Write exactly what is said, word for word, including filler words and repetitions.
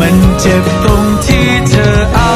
มันเจ็บตรงที่เธอเอา